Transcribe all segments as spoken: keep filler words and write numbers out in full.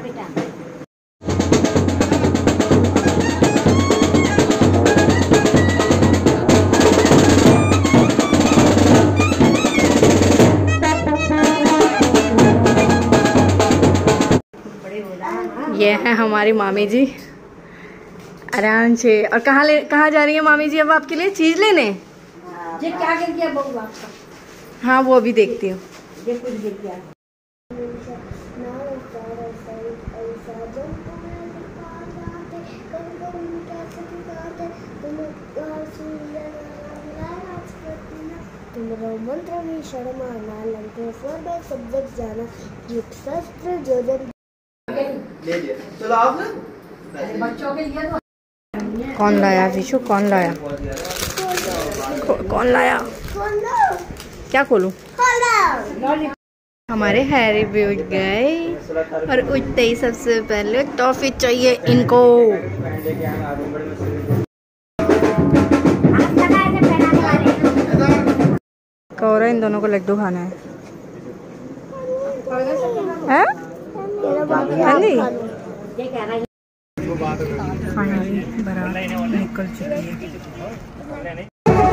बेटा। ये है हमारी मामी जी, आराम से। और कहाँ ले कहाँ जा रही है मामी जी अब आपके लिए चीज लेने? ये क्या गिर गया बहू आपका? हाँ वो अभी देखती हूँ। ये कुछ गिर गया। मंत्र में शर्मा नालम के फोर बाय सब्जेक्ट जाना युक्त शस्त्र जोजन ले लिया। चलो आप ना बच्चों के लिए तो कौन लाया विशु? कौन लाया? कौन लाया? क्या खोलूं? हमारे हैरी भी उठ गए और उठते ही सबसे पहले टॉफी चाहिए इनको। कौरा इन दोनों को लड्डू खाना है। हैं? खाली? फाइनली बारात निकल चुकी है।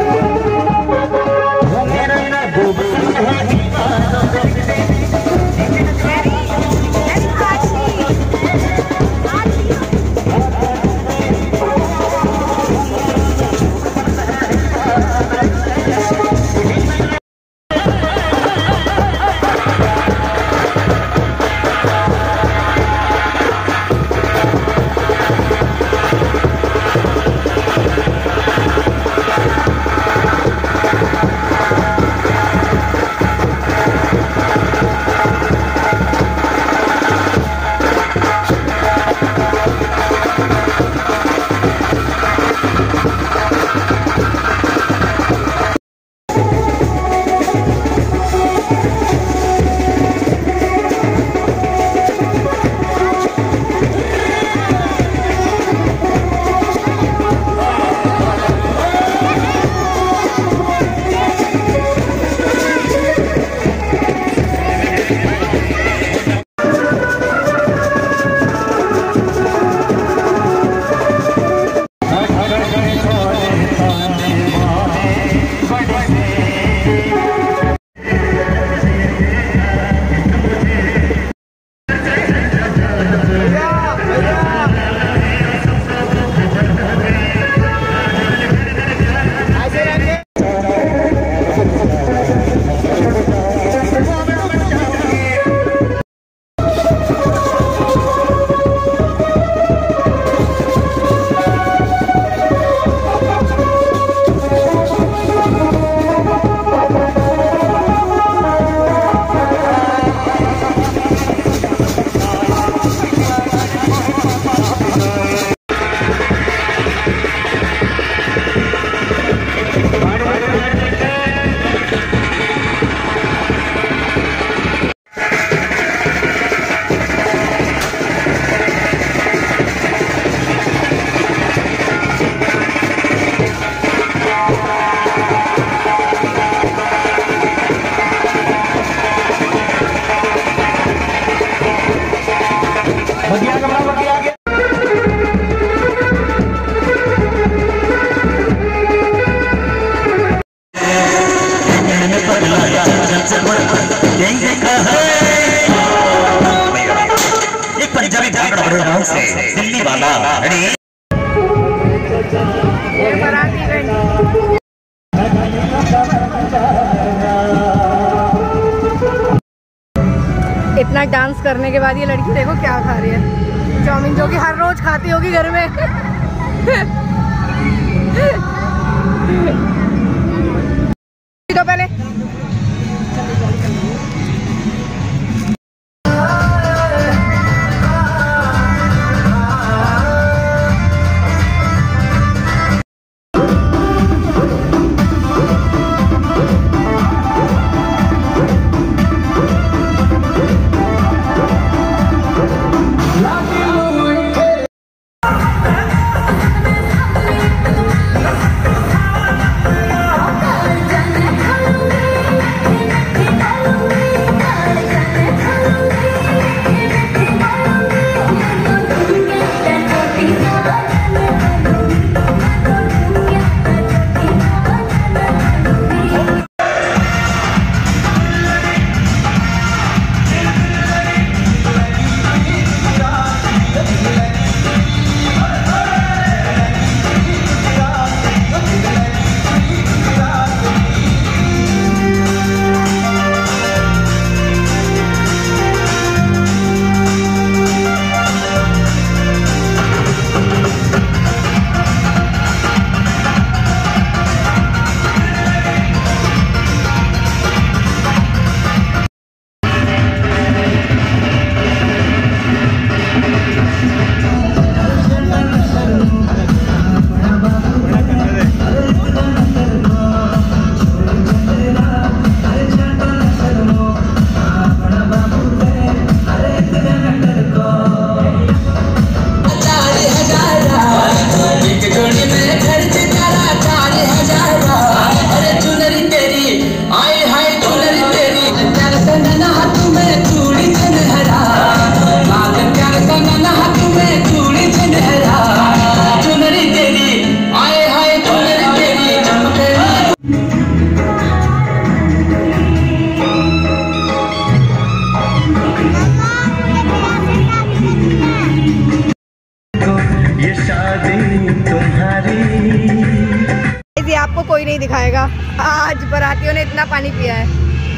पंजाबी भांगड़ा से दिल्ली वाला इतना डांस करने के बाद ये लड़की देखो क्या खा रही है, चाउमीन, जो कि हर रोज खाती होगी घर में। तो पहले कोई नहीं दिखाएगा। आज बारातियों ने इतना पानी पिया है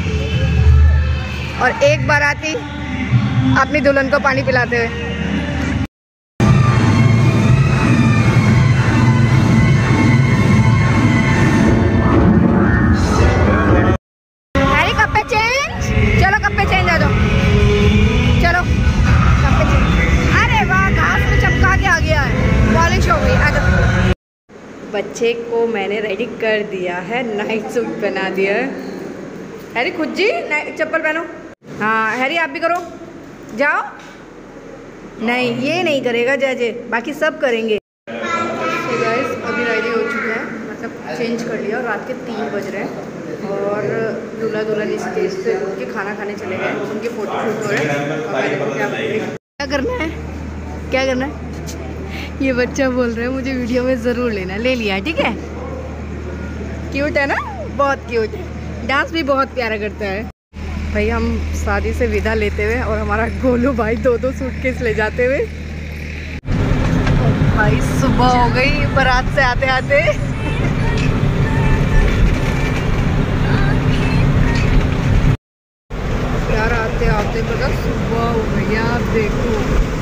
और एक बाराती अपनी दुल्हन को पानी पिलाते हुए। हैरी कप्पे चेंज, चलो कप्पे चेंज आ जाओ, चलो कप्पे चेंज। अरे वाह, घास पे चपका के आ गया है, पॉलिश हो गई। आ जाओ। बच्चे को मैंने रेडी कर दिया है, नाइट सूट पहना दिया है। हैरी खुद जी चप्पल पहनो। हाँ हैरी आप भी करो, जाओ। नहीं ये नहीं करेगा जय जय, बाकी सब करेंगे। तो गाइस अभी रेडी हो चुके हैं, मतलब चेंज कर लिया और रात के तीन बज रहे हैं और दूल्हा दुल्हन स्टेज पे उठ के खाना खाने चले गए। उनके फोटो शूट हो रहे हैं। क्या करना है, क्या करना है? ये बच्चा बोल रहा है मुझे वीडियो में ज़रूर लेना। ले लिया, ठीक है। क्यूट है ना, बहुत क्यूट है। डांस भी बहुत प्यारा करता है। भाई हम शादी से विदा लेते हुए और हमारा गोलू भाई दो दो सूटकेस ले जाते हुए। भाई सुबह हो गई बारात से आते आते। यार आते आते पता सुबह हो गई, आप देखो।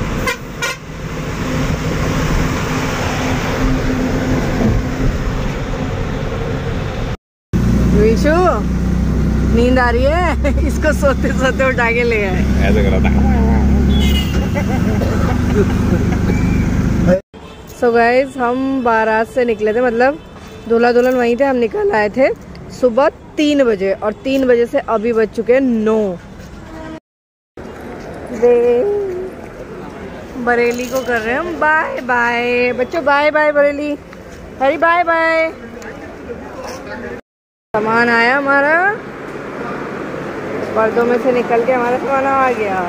विशु नींद आ रही है, इसको सोते सोते उठा के ले आए। ऐसे करा था। सो गाइस हम बारात से निकले थे, मतलब दूल्हा दुल्हन वहीं थे, हम निकल आए थे सुबह तीन बजे और तीन बजे से अभी बज चुके हैं नौ। बरेली को कर रहे हैं हम बाय बाय। बच्चों bye bye Bareilly. Hari bye bye. सामान आया हमारा, पर्दों में से निकल के हमारा सामान आ गया।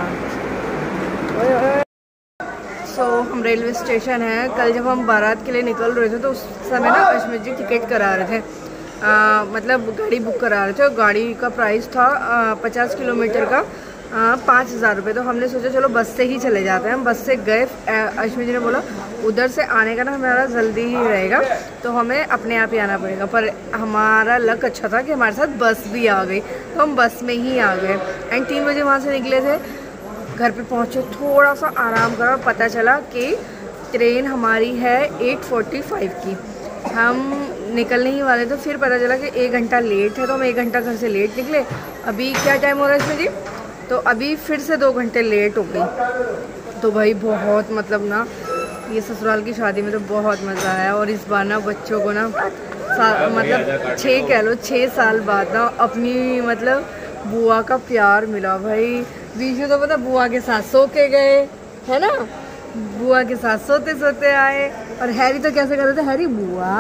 सो so, हम रेलवे स्टेशन है। कल जब हम बारात के लिए निकल रहे थे तो उस समय ना अजमेर जी टिकट करा रहे थे, आ, मतलब गाड़ी बुक करा रहे थे। गाड़ी का प्राइस था पचास किलोमीटर का पाँच हज़ार रुपये। तो हमने सोचा चलो बस से ही चले जाते हैं। हम बस से गए। अजमेर जी ने बोला उधर से आने का ना हमारा जल्दी ही रहेगा तो हमें अपने आप ही आना पड़ेगा। पर हमारा लक अच्छा था कि हमारे साथ बस भी आ गई, तो हम बस में ही आ गए। एंड तीन बजे वहाँ से निकले थे, घर पे पहुँचे, थोड़ा सा आराम करा, पता चला कि ट्रेन हमारी है एट फोर्टी फाइव की। हम निकलने ही वाले तो फिर पता चला कि एक घंटा लेट है, तो हम एक घंटा घर से लेट निकले। अभी क्या टाइम हो रहा है इसमें जी? तो अभी फिर से दो घंटे लेट हो गई। तो भाई बहुत मतलब ना ये ससुराल की शादी में तो बहुत मज़ा आया। और इस बार ना बच्चों को ना मतलब छः कह लो छः साल बाद ना अपनी मतलब बुआ का प्यार मिला। भाई विशु तो पता बुआ के साथ सो के गए है ना, बुआ के साथ सोते सोते आए। और हैरी तो कैसे कर रहे थे, हैरी बुआ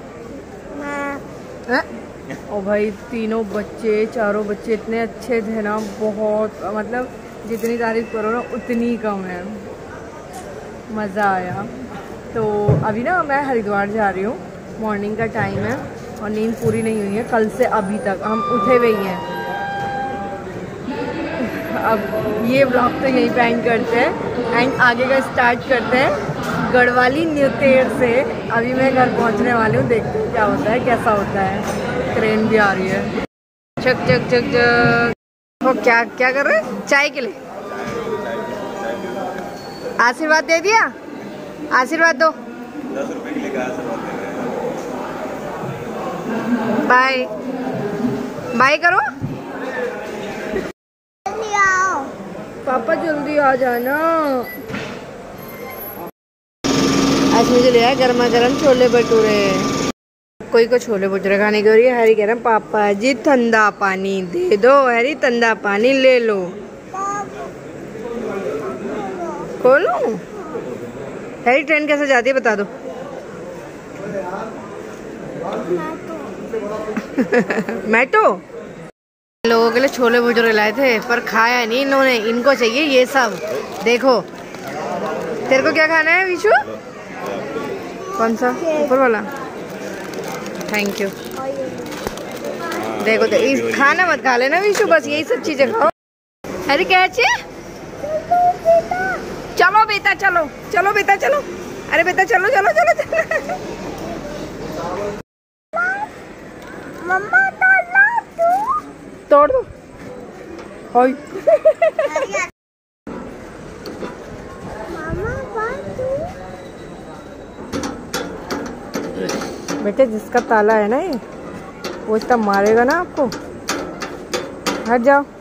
है? ओ भाई तीनों बच्चे चारों बच्चे इतने अच्छे थे ना, बहुत मतलब जितनी तारीफ करो ना उतनी कम है। मज़ा आया। तो अभी ना मैं हरिद्वार जा रही हूँ, मॉर्निंग का टाइम है और नींद पूरी नहीं हुई है कल से अभी तक, हम उठे हुए ही हैं। अब ये ब्लॉग तो यहीं पे एंड करते हैं एंड आगे का स्टार्ट करते हैं गढ़वाली न्यूतेर से। अभी मैं घर पहुंचने वाली हूँ, देखते हैं क्या होता है कैसा होता है। ट्रेन भी आ रही है। चक चक चक चक। वो क्या क्या कर रहे हैं? चाय के लिए आशीर्वाद दे दिया। आशीर्वाद दो। दस रुपए के लिए आशीर्वाद दे रहे हैं। बाय बाय करो। पापा जल्दी आ जाना। आज मुझे ले आया गर्मा गर्म छोले भटूरे। कोई को छोले भटूरे खाने की हो रही है। हैरी कह रहा है पापा जी ठंडा पानी दे दो। हैरी ठंडा पानी ले लो। खोलूं? हैरी ट्रेन कैसे जाती है बता दो। मैटो। लोगों के लिए छोले भटूरे लाए थे पर खाया नहीं इन्होंने, इनको चाहिए ये सब। देखो तेरे को क्या खाना है विशु? कौन सा? ऊपर वाला। Thank you. देखो तो इस खाना मत खा लेना विशु, बस यही सब चीजें खाओ। अरे क्या चाहिए? चलो बेटा चलो, चलो बेटा चलो। अरे बेटा चलो चलो चलो चलो। मम्मा ताला तू तोड़ दो। ओए मामा बात तू बेटे, जिसका ताला है ना ये, वो इतना मारेगा ना आपको। हट जाओ।